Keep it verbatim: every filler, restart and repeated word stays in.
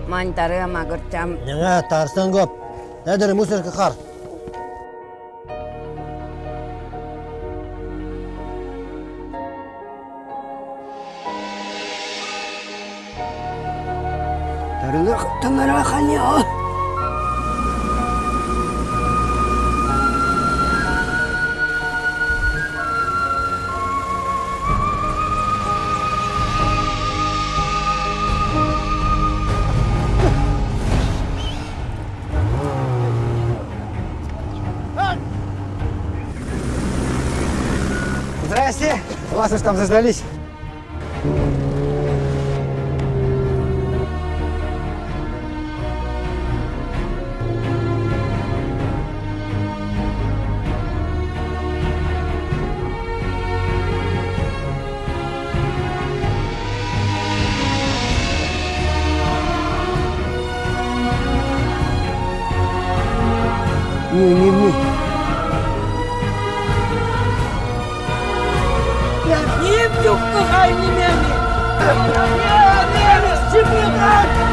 Мантары мағырчам. Неңе тарыстан көп. Әдір мұсырқы қар. Тарылыр қыттымыра қания. Здрасте. Вас уж там заждались. Не, не, не. Я не пью в кухне, не, не, не, не, не, не, не, не, не, не, не,